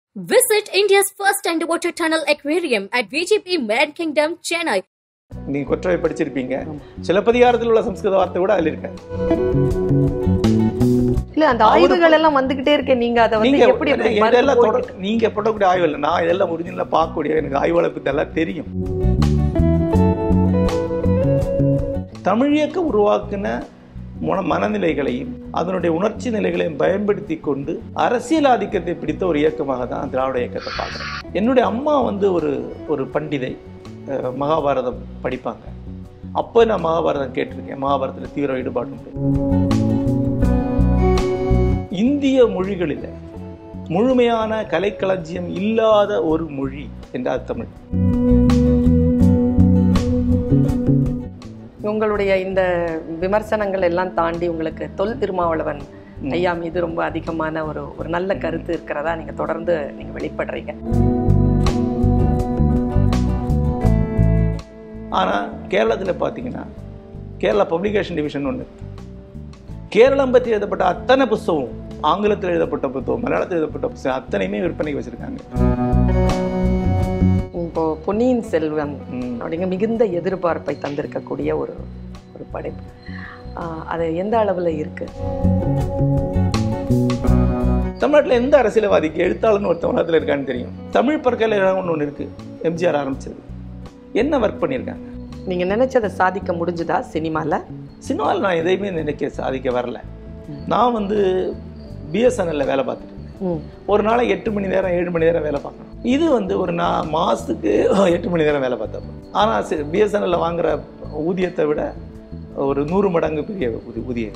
Visit India's first underwater tunnel aquarium at VGP Marine Kingdom, Chennai. நீங்க கொற்றவை படிச்சிருப்பீங்க. சிலப்பதிகாரத்தில் உள்ள சமஸ்கிருத வார்த்தை கூட அதுல இருக்கு. இல்ல அந்த ஆய்வுகள் எல்லாம் வந்துகிட்டே இருக்கு. நீங்க அத வந்து எப்படி இதெல்லாம் நீங்க போடக்கூடிய ஆய்வு இல்ல. நான் இதெல்லாம் ஒரிஜினலா பார்க்கக்கூடிய எனக்கு ஆய்வாளர் பத்தி எல்லாம் தெரியும். தமிழ் இயக்கம் உருவாக்குன மனநிலைகளையும் அதனுடைய உணர்ச்சி நிலைகளையும் பயன்படுத்தி கொண்டு அரசியல் ஆதிக்கத்தை பிடித்த ஒரு இயக்கமாக தான் திராவிட இயக்கத்தை பார்க்குறேன். என்னுடைய அம்மா வந்து ஒரு பண்டிதை, மகாபாரதம் படிப்பாங்க. அப்போ நான் மகாபாரதம் கேட்டிருக்கேன். மகாபாரதத்தில் தீவிர ஈடுபாடு உண்டு. இந்திய மொழிகளில் முழுமையான கலைக்களஞ்சியம் இல்லாத ஒரு மொழி என்றால் தமிழ். உங்களுடைய இந்த விமர்சனங்கள் எல்லாம் தாண்டி உங்களுக்கு தொல் திருமாவளவன் ஐயா மீது ரொம்ப அதிகமான ஒரு நல்ல கருத்து இருக்கிறதா நீங்க தொடர்ந்து நீங்க வெளிப்படுறீங்க. ஆனால் கேரளத்தில் பார்த்தீங்கன்னா கேரளா பப்ளிகேஷன் டிவிஷன் ஒன்று இருக்கு. கேரளம் பற்றி எழுதப்பட்ட அத்தனை புத்தகம், ஆங்கிலத்தில் எழுதப்பட்ட புத்தகம், மலையாளத்தில் எழுதப்பட்ட புத்தகம் அத்தனையுமே விற்பனைக்கு வச்சிருக்காங்க. இப்போ பொன்னியின் செல்வன் அப்படிங்க மிகுந்த எதிர்பார்ப்பை தந்திருக்கக்கூடிய ஒரு படைப்பு. அது எந்த அளவில் இருக்கு? தமிழ்நாட்டில் எந்த அரசியல்வாதிக்கு எழுத்தாளர்னு ஒரு தமிழகத்தில் இருக்கான்னு தெரியும். தமிழ் பல்கலைக்கழகம் ஒன்று இருக்கு, எம்ஜிஆர் ஆரம்பிச்சது. என்ன ஒர்க் பண்ணியிருக்காங்க? நீங்க நினைச்சதை சாதிக்க முடிஞ்சுதா? சினிமாவில் நான் எதையுமே நினைக்க சாதிக்க வரல. நான் வந்து பிஎஸ்என்எல்ல வேலை பார்த்துட்டு இருந்தேன். ஒரு நாளைக்கு 8 மணி நேரம் 7 மணி நேரம் வேலை பார்க்கணும். இது வந்து ஒரு மாதத்துக்கு 8 மணி நேரம் வேலை பார்த்தப்ப. ஆனால் பிஎஸ்என்எல்ல வாங்குற ஊதியத்தை விட ஒரு 100 மடங்கு பெரிய ஊதியம்.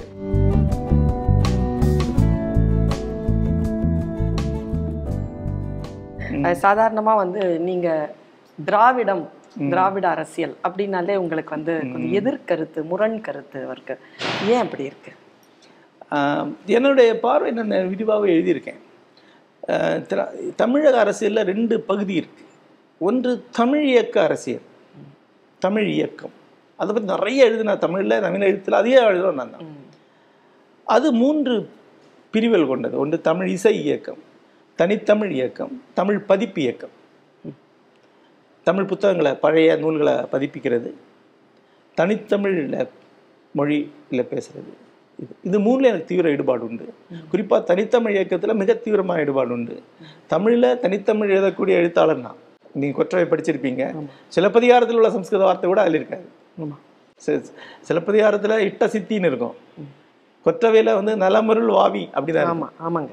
சாதாரணமாக வந்து நீங்க திராவிட அரசியல் அப்படின்னாலே உங்களுக்கு வந்து கொஞ்சம் எதிர்கருத்து, முரண் கருத்து இருக்கு. ஏன் அப்படி இருக்கு? என்னுடைய பார்வை நான் விரிவாக எழுதியிருக்கேன். தமிழக அரசியலில் 2 பகுதி இருக்கு. ஒன்று தமிழ் இயக்க அரசியல், தமிழ் இயக்கம். அதை பற்றி நிறைய எழுதுனா தமிழில், தமிழ் எழுத்தில் அதே எழுதுகிறோம் நான் தான். அது 3 பிரிவுகள் கொண்டது. ஒன்று தமிழ் இசை இயக்கம், தனித்தமிழ் இயக்கம், தமிழ் பதிப்பு இயக்கம். தமிழ் புத்தகங்களை, பழைய நூல்களை பதிப்பிக்கிறது, தனித்தமிழில் மொழியில் பேசுகிறது. இது 3ல எனக்கு தீவிர ஈடுபாடு உண்டு. குறிப்பாக தனித்தமிழ் இயக்கத்தில் மிக தீவிரமான ஈடுபாடு உண்டு. தமிழில் தனித்தமிழ் எழுதக்கூடிய எழுத்தாளர் நான். நீங்கள் கொற்றவை படிச்சிருப்பீங்க. சிலப்பதிகாரத்தில் உள்ள சமஸ்கிருத வார்த்தை கூட அதில் இருக்காது. சிலப்பதிகாரத்தில் இட்ட சித்தின்னு இருக்கும். கொற்றவையில் வந்து நலமருள் வாவி அப்படிதான். ஆமாங்க.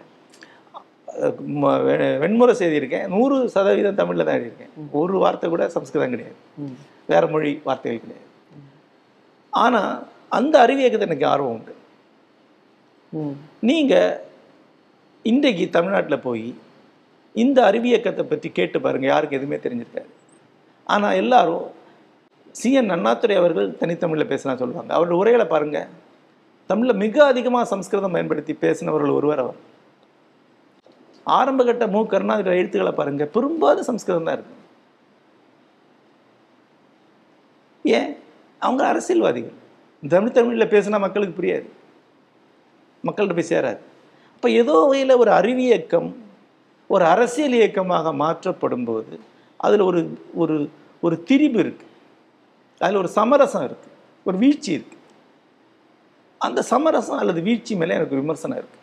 வெண்முரசு எழுதியிருக்கேன். 100% தமிழில் தான் எழுதியிருக்கேன். ஒரு வார்த்தை கூட சமஸ்கிருதம் கிடையாது, வேற மொழி வார்த்தைகள் கிடையாது. ஆனால் அந்த அறிவியக்கத்தை எனக்கு ஆர்வம் உண்டு. நீங்கள் இன்றைக்கு தமிழ்நாட்டில் போய் இந்த அறிவியக்கத்தை பற்றி கேட்டு பாருங்கள், யாருக்கு எதுவுமே தெரிஞ்சிருக்காரு. ஆனால் எல்லாரும் சிஎன் அண்ணாதுரை அவர்கள் தனித்தமிழில் பேசலாம் சொல்லுவாங்க. அவருடைய உரைகளை பாருங்கள், தமிழில் மிக அதிகமாக சமஸ்கிருதம் பயன்படுத்தி பேசினவர்கள் ஒருவர் அவர். ஆரம்ப கட்ட மு கருணாநிதி எழுத்துக்களை பாருங்க, பெரும்பாலும் சமஸ்கிருதம் தான் இருக்கு. ஏன்? அவங்க அரசியல்வாதிகள். தமிழில் பேசினா மக்களுக்கு புரியாது, மக்கள்கிட்ட போய் சேராது. அப்போ ஏதோ வகையில் ஒரு அறிவியக்கம் ஒரு அரசியல் இயக்கமாக மாற்றப்படும் போது அதில் ஒரு ஒரு ஒரு திரிபு இருக்கு, அதில் ஒரு சமரசம் இருக்கு, ஒரு வீழ்ச்சி இருக்கு. அந்த சமரசம் அல்லது வீழ்ச்சி மேலே எனக்கு விமர்சனம் இருக்கு.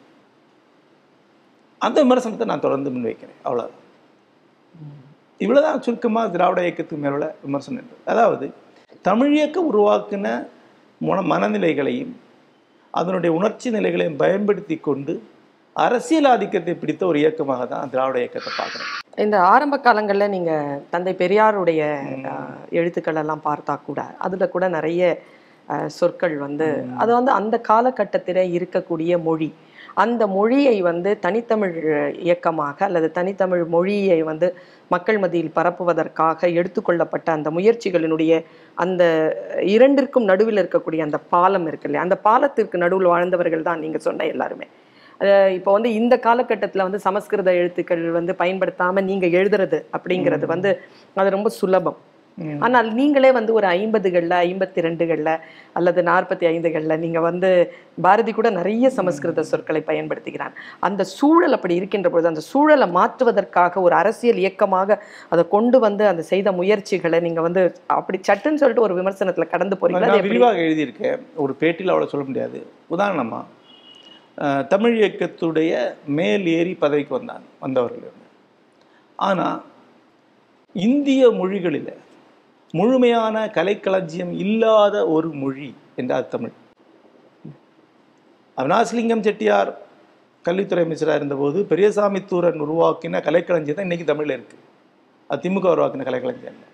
அந்த விமர்சனத்தை நான் தொடர்ந்து முன்வைக்கிறேன். அவ்வளோதான். இவ்வளோதான் சுருக்கமாக திராவிட இயக்கத்துக்கு மேலுள்ள விமர்சனம் என்பது. அதாவது தமிழ் இயக்கம் உருவாக்கின மனநிலைகளையும் அதனுடைய உணர்ச்சி நிலைகளையும் பயன்படுத்தி கொண்டு அரசியல் ஆதிக்கத்தை பிடித்த ஒரு இயக்கமாக தான் திராவிட இயக்கத்தை பார்க்குறேன். இந்த ஆரம்ப காலங்களில் நீங்கள் தந்தை பெரியாருடைய எழுத்துக்கள் எல்லாம் பார்த்தா கூட அதில் கூட நிறைய சொற்கள் வந்து அது வந்து அந்த காலகட்டத்தில் இருக்கக்கூடிய மொழி, அந்த மொழியை வந்து தனித்தமிழ் இயக்கமாக அல்லது தனித்தமிழ் மொழியை வந்து மக்கள் மத்தியில் பரப்புவதற்காக எடுத்துக்கொள்ளப்பட்ட அந்த முயற்சிகளினுடைய அந்த 2ற்கும் நடுவில் இருக்கக்கூடிய அந்த பாலம் இருக்கு இல்லையா, அந்த பாலத்திற்கு நடுவில் வாழ்ந்தவர்கள் தான் நீங்கள் சொன்ன எல்லாருமே. இப்போ வந்து இந்த காலகட்டத்தில் வந்து சமஸ்கிருத எழுத்துக்கள் வந்து பயன்படுத்தாமல் நீங்கள் எழுதுறது அப்படிங்கிறது வந்து அது ரொம்ப சுலபம். ஆனால் நீங்களே வந்து ஒரு 50களில் 52களில் அல்லது 45களில் நீங்கள் வந்து பாரதி கூட நிறைய சமஸ்கிருத சொற்களை பயன்படுத்துகிறான். அந்த சூழல் அப்படி இருக்கின்ற பொழுது அந்த சூழலை மாற்றுவதற்காக ஒரு அரசியல் இயக்கமாக அதை கொண்டு வந்து அந்த செய்த முயற்சிகளை நீங்கள் வந்து அப்படி சட்டுன்னு சொல்லிட்டு ஒரு விமர்சனத்தில் கடந்து போறீங்களா? நான் விரிவாக எழுதியிருக்கேன், ஒரு பேட்டியில் அவ்வளோ சொல்ல முடியாது. உதாரணமாக தமிழ் இயக்கத்துடைய மேல் ஏறி பதவிக்கு வந்தவர்கள். ஆனால் இந்திய மொழிகளில் முழுமையான கலைக்களஞ்சியம் இல்லாத ஒரு மொழி என்றால் தமிழ். அவினாசிலிங்கம் செட்டியார் கல்வித்துறை அமைச்சராக இருந்தபோது பெரியசாமி தூரன் உருவாக்கின கலைக்களஞ்சியம் தான் இன்னைக்கு தமிழில் இருக்கு. அது திமுக உருவாக்கின கலைக்களஞ்சியம் இல்லை.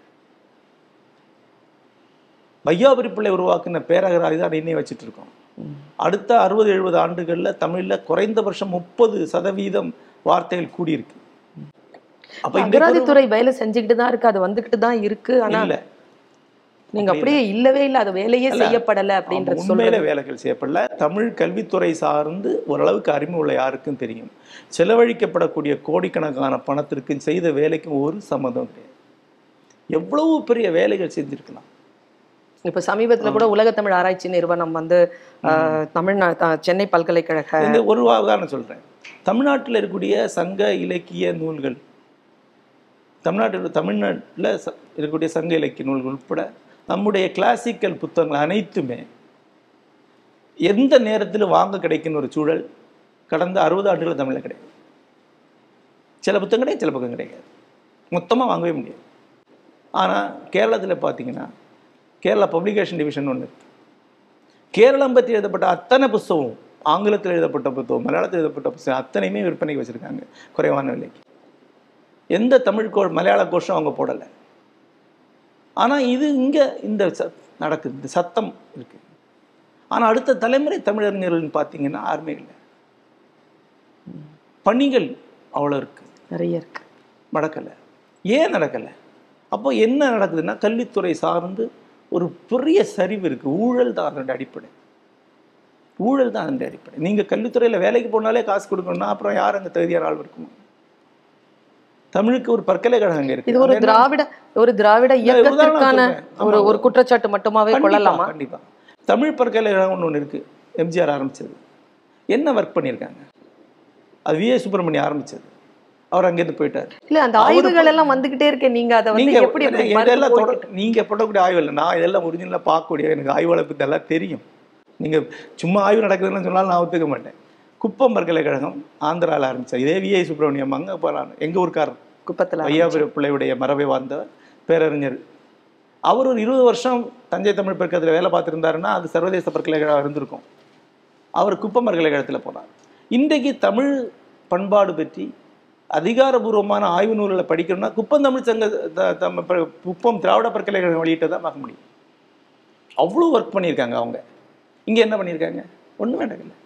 வையாபுரி பிள்ளை உருவாக்கின பேரகராதி தான் இன்னையும் வச்சுட்டு இருக்கோம். அடுத்த 60-70 ஆண்டுகளில் தமிழில் குறைந்தபட்சம் 30% வார்த்தைகள் கூடியிருக்கு. அப்ப அகராதித்துறை வேலை செஞ்சுக்கிட்டு தான் இருக்கு, அது வந்துகிட்டு தான் இருக்கு. ஆனா நீங்க அப்படியே இல்லவே இல்லை, அது வேலையே செய்யப்படலை அப்படின்ற உண்மையில வேலைகள் செய்யப்படல. தமிழ் கல்வித்துறை சார்ந்து ஓரளவுக்கு அறிமுகம் உள்ள யாருக்கும் தெரியும், செலவழிக்கப்படக்கூடிய கோடிக்கணக்கான பணத்திற்கும் செய்த வேலைக்கும் ஒரு சம்மந்தம் கிடையாது. எவ்வளவு பெரிய வேலைகள் செஞ்சிருக்கலாம். இப்ப சமீபத்துல கூட உலக தமிழ் ஆராய்ச்சி நிறுவனம் வந்து சென்னை பல்கலைக்கழக ஒரு உதாரணம் சொல்றேன். தமிழ்நாட்டில் இருக்கக்கூடிய சங்க இலக்கிய நூல்கள், தமிழ்நாட்டில் இருக்கக்கூடிய சங்க இலக்கிய நூல்கள் உட்பட நம்முடைய கிளாசிக்கல் புத்தகங்கள் அனைத்துமே எந்த நேரத்தில் வாங்க கிடைக்கின்ற ஒரு சூழல் கடந்த 60 ஆண்டுகள் தமிழில் கிடையாது. சில புத்தகம் கிடையாது, சில புத்தகம் கிடைக்காது, மொத்தமாக வாங்கவே முடியாது. ஆனால் கேரளத்தில் பார்த்தீங்கன்னா கேரளா பப்ளிகேஷன் டிவிஷன் ஒன்று இருக்குது. கேரளம் பற்றி எழுதப்பட்ட அத்தனை புத்தகம், ஆங்கிலத்தில் எழுதப்பட்ட புத்தகம், மலையாளத்தில் எழுதப்பட்ட புத்தகம் அத்தனையுமே விற்பனைக்கு வச்சுருக்காங்க குறைவான விலைக்கு. எந்த தமிழ் மலையாள கோஷம் அவங்க போடலை. ஆனால் இது இங்கே இந்த நடக்குது, இந்த சத்தம் இருக்குது. ஆனால் அடுத்த தலைமுறை தமிழறிஞர்கள் பார்த்தீங்கன்னா யாருமே இல்லை. பணிகள் அவ்வளோ இருக்குது, நிறைய இருக்குது, நடக்கலை. ஏன் நடக்கலை? அப்போ என்ன நடக்குதுன்னா கல்வித்துறை சார்ந்து ஒரு பெரிய சரிவு இருக்குது. ஊழல் தான் அதனுடைய அடிப்படை. ஊழல் தான் அதனுடைய அடிப்படை. நீங்கள் கல்வித்துறையில் வேலைக்கு போனாலே காசு கொடுக்கணும்னா அப்புறம் யார் அங்கே தகுதியான ஆள் இருக்குமா? தமிழுக்கு ஒரு பல்கலைக்கழகம் இருக்கு. இது ஒரு திராவிட இயக்கத்திற்கான ஒரு குற்றச்சாட்டு மட்டுமாவே கொள்ளலாமா? கண்டிப்பா. தமிழ் பல்கலைக்கழகம் ஒன்று இருக்கு, எம்ஜிஆர் ஆரம்பிச்சது. என்ன ஒர்க் பண்ணியிருக்காங்க? அது வி. சுப்பிரமணியம் ஆரம்பிச்சது. அவர் அங்கேருந்து போயிட்டார். இல்ல அந்த ஆய்வுகள் எல்லாம் வந்துகிட்டே இருக்கேன். நீங்க அதை வந்து எப்படி இதெல்லாம் நீங்க போடக்கூடிய ஆய்வு இல்லை, நான் இதெல்லாம் ஒரிஜினலா பார்க்கக்கூடிய எனக்கு ஆய்வாளர் பத்தி எல்லாம் தெரியும். நீங்க சும்மா ஆய்வு நடக்குதுன்னு சொன்னாலும் நான் ஒத்துக்க மாட்டேன். குப்பம் பல்கலைக்கழகம் ஆந்திராவில் ஆரம்பிச்சார். இதே வி. சுப்பிரமணியம் அங்கே போகிறாங்க, எங்கள் ஊருக்காரர், குப்பத்தில் வையாபுரி பிள்ளையுடைய மரபை வாழ்ந்த பேரறிஞர். அவர் ஒரு 20 வருஷம் தஞ்சை தமிழ் பல்கலைக்கழகத்தில் வேலை பார்த்துருந்தாருன்னா அது சர்வதேச பல்கலைக்கழகம் இருந்திருக்கும். அவர் குப்பம் பல்கலைக்கழகத்தில் போனார். இன்றைக்கு தமிழ் பண்பாடு பற்றி அதிகாரபூர்வமான ஆய்வு நூல்களை படிக்கணும்னா குப்பம் தமிழ் சங்க குப்பம் திராவிட பல்கலைக்கழகம் வெளியிட்ட தான் பார்க்க முடியும். அவ்வளோ ஒர்க் பண்ணியிருக்காங்க அவங்க. இங்கே என்ன பண்ணியிருக்காங்க? ஒன்றுமே நடக்கலை.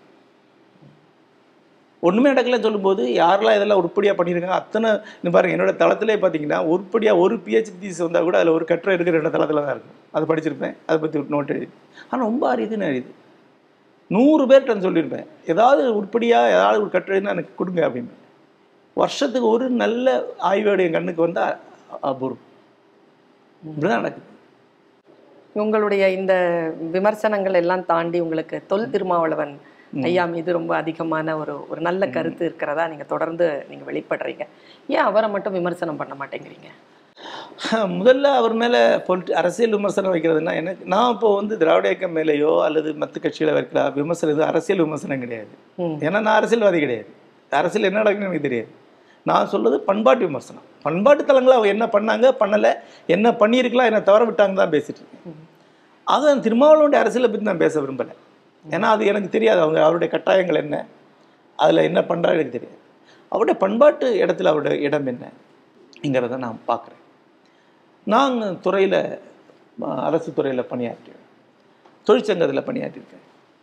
ஒன்றுமே நடக்கலைன்னு சொல்லும்போது யாரெல்லாம் இதெல்லாம் உருப்படியாக பண்ணியிருக்காங்க அத்தனை பாருங்கள். என்னோட தளத்திலே பார்த்தீங்கன்னா உருப்படியாக ஒரு PhD தீஸ் வந்தால் கூட அதில் ஒரு கட்டுரை இருக்கிற 2 தளத்தில் தான் இருக்கும். அது படிச்சிருப்பேன், அதை பற்றி நோட் எழுதி. ஆனால் ரொம்ப அரிதுன்னு அரிது. 100 பேர்கிட்ட சொல்லியிருப்பேன், ஏதாவது உருப்படியாக ஏதாவது ஒரு கட்டுரைன்னா எனக்கு கொடுங்க அப்படின்னு. வருஷத்துக்கு ஒரு நல்ல ஆய்வோடைய கண்ணுக்கு வந்தால் அபூர்வம். இப்படிதான் நடக்குது. உங்களுடைய இந்த விமர்சனங்கள் எல்லாம் தாண்டி உங்களுக்கு தொல் திருமாவளவன் ஐயா மீது ரொம்ப அதிகமான ஒரு நல்ல கருத்து இருக்கிறதா நீங்க தொடர்ந்து நீங்க வெளிப்படுறீங்க. ஏன் அவரை மட்டும் விமர்சனம் பண்ண மாட்டேங்கிறீங்க? முதல்ல அவர் மேலே அரசியல் விமர்சனம் வைக்கிறதுனா நான் இப்போ திராவிட இயக்கம் மேலேயோ அல்லது மற்ற கட்சிகளை வைக்கிற விமர்சனம் இது அரசியல் விமர்சனம் கிடையாது. ஏன்னா நான் அரசியல்வாதி கிடையாது. அரசியல் என்ன நடக்குன்னு எனக்கு தெரியாது. நான் சொல்றது பண்பாட்டு விமர்சனம். பண்பாட்டு தலங்களை அவங்க என்ன பண்ணாங்க, பண்ணலை, என்ன பண்ணியிருக்கலாம், என்ன தவற விட்டாங்க தான் பேசிட்டு இருக்கேன். அது திருமாவளவனுடைய அரசியலை பற்றி நான் பேச விரும்பலை. ஏன்னா அது எனக்கு தெரியாது. அவருடைய கட்டாயங்கள் என்ன, அதில் என்ன பண்ணுறா எனக்கு தெரியாது. அவருடைய பண்பாட்டு இடத்துல அவருடைய இடம் என்னங்கிறத நான் பார்க்குறேன். நான் துறையில் அரசு துறையில் பணியாற்றிருக்கேன், தொழிற்சங்கத்தில் பணியாற்றிருக்கேன்.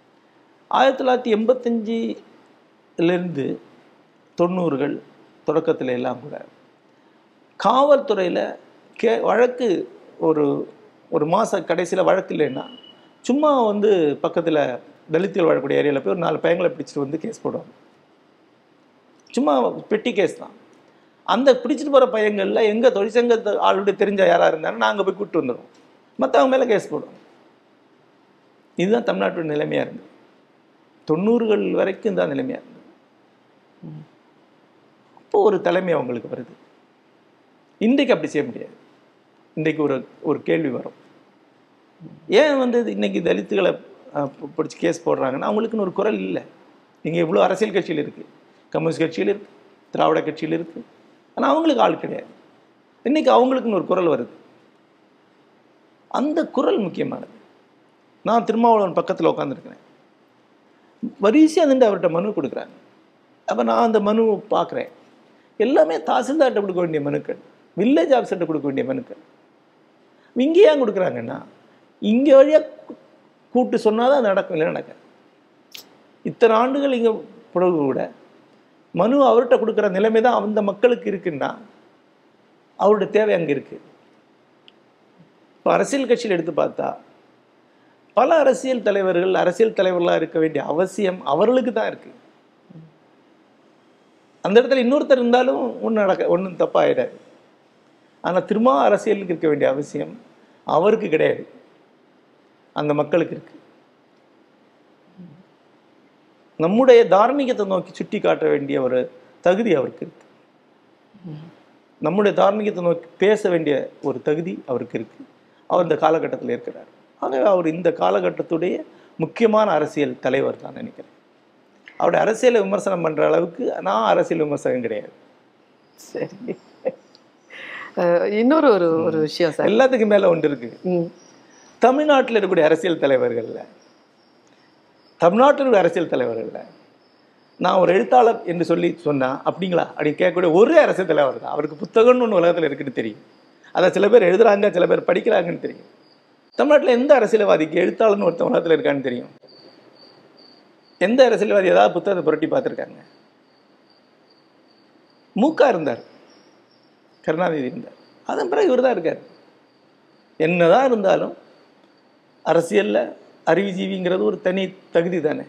1985லேருந்து 90கள் தொடக்கத்தில் எல்லாம் கூட காவல்துறையில் வழக்கு ஒரு மாத கடைசியில் வழக்கு இல்லைன்னா சும்மா பக்கத்தில் தலித்துகள் வாழக்கூடிய ஏரியாவில் போய் ஒரு 4 பையங்களை பிடிச்சிட்டு கேஸ் போடுவாங்க. சும்மா பெட்டி கேஸ் தான். அந்த பிடிச்சிட்டு போகிற பையங்களில் எங்கள் தொழிற்சங்கத்தை ஆளுடைய தெரிஞ்ச யாராக இருந்தாலும் நாங்கள் போய் கூப்பிட்டு வந்துடுவோம், மற்றவங்க மேலே கேஸ் போடுவோம். இதுதான் தமிழ்நாட்டோட நிலைமையாக இருந்தது. 90கள் வரைக்கும் தான் நிலைமையாக இருந்தது. அப்போ ஒரு தலைமை அவங்களுக்கு வருது. இன்றைக்கு அப்படி செய்ய முடியாது. இன்றைக்கு ஒரு கேள்வி வரும், ஏன் வந்து இன்னைக்கு தலித்துகளை பிடிச்சி கேஸ் போடுறாங்கன்னா அவங்களுக்குன்னு ஒரு குரல் இல்லை. இங்கே இவ்வளோ அரசியல் கட்சியில் இருக்குது, கம்யூனிஸ்ட் கட்சியில் இருக்குது, திராவிட கட்சியில் இருக்குது, ஆனால் அவங்களுக்கு ஆள் கிடையாது. இன்றைக்கி அவங்களுக்குன்னு ஒரு குரல் வருது. அந்த குரல் முக்கியமானது. நான் திருமாவளவன் பக்கத்தில் உட்காந்துருக்கிறேன், வரிசையாக நின்று அவர்கிட்ட மனு கொடுக்குறாங்க. அப்போ நான் அந்த மனு பார்க்குறேன், எல்லாமே தாசில்தார்கிட்ட கொடுக்க வேண்டிய மனுக்கள், வில்லேஜ் ஆஃபீஸர்கிட்ட கொடுக்க வேண்டிய மனுக்கள். இங்கே ஏன் கொடுக்குறாங்கன்னா இங்கே வழியாக கூப்பிட்டு சொன்னால் தான் நடக்கும், இல்லை நடக்க. இத்தனை ஆண்டுகள் இங்கே பிறகு கூட மனு அவர்கிட்ட கொடுக்குற நிலைமை தான் அந்த மக்களுக்கு இருக்குன்னா அவருடைய தேவை அங்கே இருக்குது. இப்போ அரசியல் கட்சியில் எடுத்து பார்த்தா பல அரசியல் தலைவர்களாக இருக்க வேண்டிய அவசியம் அவர்களுக்கு தான் இருக்குது. அந்த இடத்துல இன்னொருத்தர் இருந்தாலும் ஒன்றும் தப்பாகிடாது. ஆனால் திரும்ப அரசியலுக்கு இருக்க வேண்டிய அவசியம் அவருக்கு கிடையாது, அந்த மக்களுக்கு இருக்கு. நம்முடைய தார்மீகத்தை நோக்கி சுட்டி காட்ட வேண்டிய ஒரு தகுதி அவருக்கு இருக்கு. நம்முடைய தார்மீகத்தை நோக்கி பேச வேண்டிய ஒரு தகுதி அவருக்கு இருக்கு. அவர் இந்த காலகட்டத்தில் இருக்கிறார். ஆகவே அவர் இந்த காலகட்டத்துடைய முக்கியமான அரசியல் தலைவர் தான் நினைக்கிறேன். அவருடைய அரசியலை விமர்சனம் பண்ணுற அளவுக்கு நான் அரசியல் விமர்சகம் கிடையாது. சரி, இன்னொரு ஒரு விஷயம் சார், எல்லாத்துக்கும் மேலே ஒன்று இருக்கு. தமிழ்நாட்டில் இருக்கக்கூடிய அரசியல் தலைவர்களில் நான் ஒரு எழுத்தாளர் என்று சொல்லி சொன்னால் அப்படிங்களா அப்படின்னு கேட்கக்கூடிய ஒரே அரசியல் தலைவர் தான். அவருக்கு புத்தகம்னு ஒன்று உலகத்தில் இருக்குன்னு தெரியும், அதை சில பேர் எழுதுறாங்க, சில பேர் படிக்கிறாங்கன்னு தெரியும். தமிழ்நாட்டில் எந்த அரசியல்வாதிக்கு எழுத்தாளர்னு ஒருத்தன் உலகத்தில் இருக்கான்னு தெரியும்? எந்த அரசியல்வாதி ஏதாவது புத்தகத்தை புரட்டி பார்த்துருக்காங்க? மூக்கா இருந்தார், கருணாநிதி இருந்தார், அதன் பிறகு இவர் தான் இருக்கார். என்னதான் இருந்தாலும் அரசியலில் அறிவுஜீவிங்கிறது ஒரு தனி தகுதி தானே.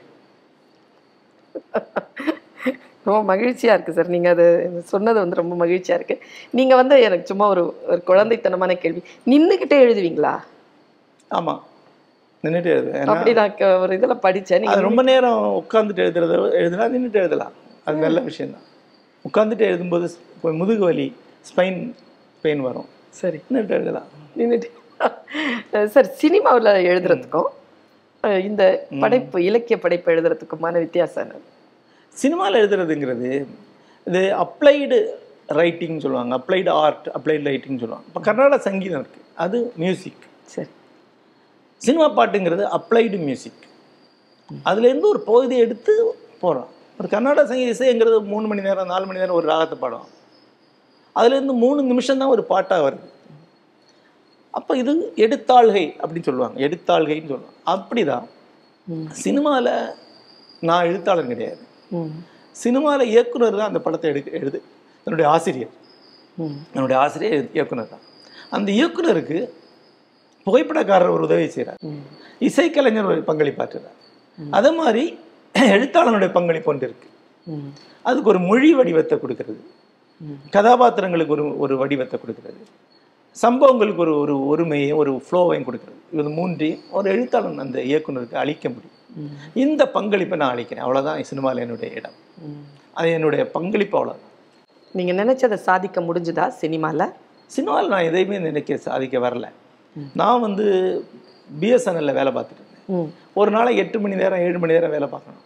ரொம்ப மகிழ்ச்சியாக இருக்குது சார், நீங்கள் அது சொன்னது வந்து ரொம்ப மகிழ்ச்சியாக இருக்குது. நீங்கள் வந்து எனக்கு சும்மா ஒரு குழந்தைத்தனமான கேள்வி, நின்றுக்கிட்டே எழுதுவீங்களா? ஆமாம், நின்றுட்டு எழுதுவேன். அப்படி நான் ஒரு இதில் படித்தேன். நீங்கள் ரொம்ப நேரம் உட்காந்துட்டு எழுதுனா நின்றுட்டு எழுதலாம், அது நல்ல விஷயந்தான். உட்காந்துட்டு எழுதும்போது முதுகு வலி, ஸ்பைன் பெயின் வரும். சரி, நின்றுட்டு எழுதலாம். நின்றுட்டு சார், சினிமாவில் எழுதுறதுக்கும் இந்த படைப்பு, இலக்கிய படைப்பு எழுதுறதுக்குமான வித்தியாசம் என்ன? சினிமாவில் எழுதுறதுங்கிறது இது அப்ளைடு ரைட்டிங் சொல்லுவாங்க, அப்ளைடு ஆர்ட், அப்ளைடு ரைட்டிங் சொல்லுவாங்க. இப்போ கர்நாடக சங்கீதம் இருக்குது, அது மியூசிக். சரி, சினிமா பாட்டுங்கிறது அப்ளைடு மியூசிக். அதுலேருந்து ஒரு பகுதியை எடுத்து போகிறோம். ஒரு கர்நாடக சங்கீத இசைங்கிறது 3 மணி நேரம் 4 மணி நேரம் ஒரு ராகத்தை பாடுவோம், அதுலேருந்து 3 நிமிஷம் தான் ஒரு பாட்டாக வருது. அப்போ இது எடுத்தாள்கை அப்படின்னு சொல்லுவாங்க, எடுத்தாள்கைன்னு சொல்லுவாங்க. அப்படிதான் சினிமாவில் நான் எழுத்தாளர் கிடையாது, சினிமாவில் இயக்குனர் தான் அந்த படத்தை எழுது என்னுடைய ஆசிரியர். என்னுடைய ஆசிரியர் இயக்குனர் தான். அந்த இயக்குனருக்கு புகைப்படக்காரர் ஒரு உதவி செய்கிறார், இசைக்கலைஞர் ஒரு பங்களிப்பாற்றுறார். அதே மாதிரி எழுத்தாளனுடைய பங்களிப்பு ஒன்று இருக்கு. அதுக்கு ஒரு மொழி வடிவத்தை கொடுக்கறது, கதாபாத்திரங்களுக்கு ஒரு வடிவத்தை கொடுக்கறது, சம்பவங்களுக்கு ஒரு ஒருமையும் ஒரு ஃப்ளோவையும் கொடுக்கறது. இது 3ஐயும் ஒரு எழுத்தாளன் அந்த இயக்குனருக்கு அளிக்க முடியும். இந்த பங்களிப்பை நான் அளிக்கிறேன், அவ்வளோதான் சினிமாவில் என்னுடைய இடம், அது என்னுடைய பங்களிப்பு, அவ்வளோதான். நீங்கள் நினைச்சதை சாதிக்க முடிஞ்சுதா சினிமாவில்? சினிமாவில் நான் எதையுமே சாதிக்க வரல. நான் வந்து பிஎஸ்என்எல்ல வேலை பார்த்துட்டு இருந்தேன். ஒரு நாளைக்கு 8 மணி நேரம் 7 மணி நேரம் வேலை பார்க்கணும்.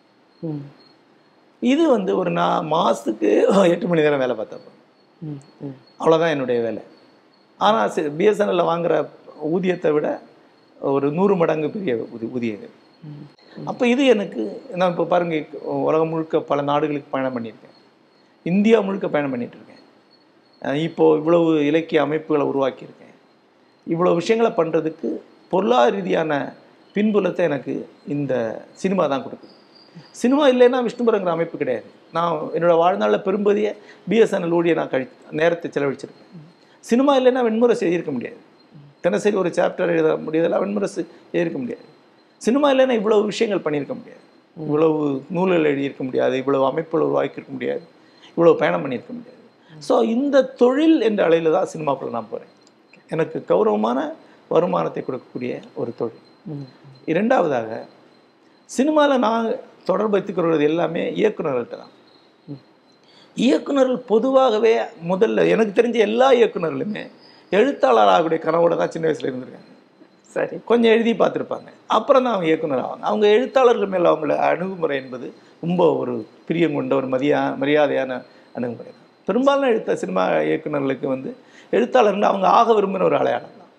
இது வந்து ஒரு மாதத்துக்கு 8 மணி நேரம் வேலை பார்த்தப்போ அவ்வளோதான் என்னுடைய வேலை. ஆனால் பிஎஸ்என்எல்ல வாங்குகிற ஊதியத்தை விட ஒரு 100 மடங்கு பெரிய ஊதியம். அப்போ இது எனக்கு, நான் இப்போ பாருங்கள், உலகம் முழுக்க பல நாடுகளுக்கு பயணம் பண்ணியிருக்கேன், இந்தியா முழுக்க பயணம் பண்ணிகிட்ருக்கேன். இப்போது இவ்வளவு இலக்கிய அமைப்புகளை உருவாக்கியிருக்கேன். இவ்வளோ விஷயங்களை பண்ணுறதுக்கு பொருளாதார ரீதியான பின்புலத்தை எனக்கு இந்த சினிமா தான் கொடுக்குது. சினிமா இல்லைன்னா விஷ்ணுபுரங்கிற அமைப்பு கிடையாது. நான் என்னோடய வாழ்நாளில் பெரும்பதியை பிஎஸ்என்எல் ஊழியை நான் நேரத்தை செலவழிச்சிருக்கேன். சினிமா இல்லைன்னா வெண்முரசு எழுதியிருக்க முடியாது, தினசரி ஒரு சாப்டர் எழுத முடியாதெல்லாம் வெண்முரசு எழுதியிருக்க முடியாது. சினிமா இல்லைன்னா இவ்வளவு விஷயங்கள் பண்ணியிருக்க முடியாது, இவ்வளவு நூல்கள் எழுதியிருக்க முடியாது, இவ்வளவு அமைப்புகள் உருவாக்கியிருக்க முடியாது, இவ்வளவு பயணம் பண்ணியிருக்க முடியாது. ஸோ இந்த தொழில் என்ற அளவில் தான் சினிமாக்குள்ள நான் போகிறேன். எனக்கு கௌரவமான வருமானத்தை கொடுக்கக்கூடிய ஒரு தொழில். இரண்டாவதாக சினிமாவில் நான் தொடர்பு வைத்துக்கிறது எல்லாமே இயக்குநர்கள்ட்ட தான். இயக்குநர்கள் பொதுவாகவே முதல்ல எனக்கு தெரிஞ்ச எல்லா இயக்குநர்களுமே எழுத்தாளராகக்கூடிய கனவோட தான் சின்ன வயசில் இருந்திருக்காங்க. சரி, கொஞ்சம் எழுதி பார்த்துருப்பாங்க, அப்புறம் தான் அவங்க இயக்குனர் ஆவாங்க. அவங்க எழுத்தாளர்கள் மேலே அவங்கள அணுகுமுறை என்பது ரொம்ப ஒரு பிரியம் கொண்ட ஒரு மரியாதையான அணுகுமுறை தான். பெரும்பாலான சினிமா இயக்குநர்களுக்கு வந்து எழுத்தாளர்கள் அவங்க ஆக விரும்பின ஒரு அடையாளம் தான்.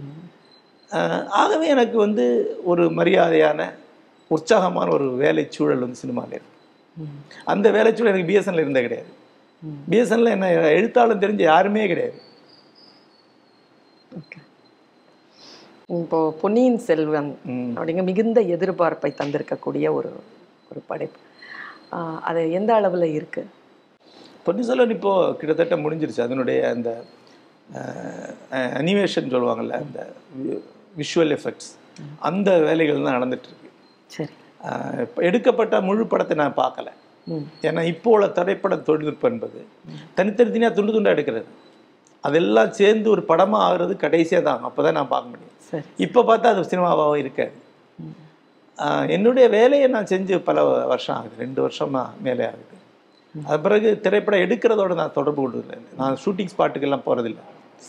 ஆகவே எனக்கு வந்து ஒரு மரியாதையான உற்சாகமான ஒரு வேலை சூழல் வந்து சினிமாவில் இருக்கு. அந்த வேலை சூழல் எனக்கு பிஎஸ்என்ல இருந்தே கிடையாது. பிஎஸ்என்ல என்ன எழுத்தாளர் தெரிஞ்ச யாருமே கிடையாது. இப்போ பொன்னியின் செல்வன் அப்படிங்க மிகுந்த எதிர்பார்ப்பை தந்திருக்கக்கூடிய ஒரு ஒரு படைப்பு, அது எந்த அளவில் இருக்கு? பொன்னியின் செல்வன் இப்போ கிட்டத்தட்ட முடிஞ்சிருச்சு. அதனுடைய அந்த அனிமேஷன் சொல்லுவாங்கள்ல, அந்த விஷுவல் எஃபெக்ட்ஸ், அந்த வேலைகள் தான் நடந்துட்டு இருக்கு. சரி, இப்போ எடுக்கப்பட்ட முழு படத்தை நான் பார்க்கல. ஏன்னா இப்போ உள்ள திரைப்பட தொழில்நுட்பம் என்பது தனித்தனியாக துண்டு துண்டாக எடுக்கிறது, அதெல்லாம் சேர்ந்து ஒரு படமாக ஆகுறது கடைசியாக தான். அப்போ தான் நான் பார்க்க முடியும். இப்போ பார்த்தா அது சினிமாவாக இருக்காது. என்னுடைய வேலையை நான் செஞ்சு பல வருஷம் ஆகுது, 2 வருஷமாக மேலே ஆகுது. அது பிறகு திரைப்படம் எடுக்கிறதோட நான் தொடர்பு கொள்வதில்லை. நான் ஷூட்டிங் ஸ்பாட்டுக்கெல்லாம் போகிறதில்லை.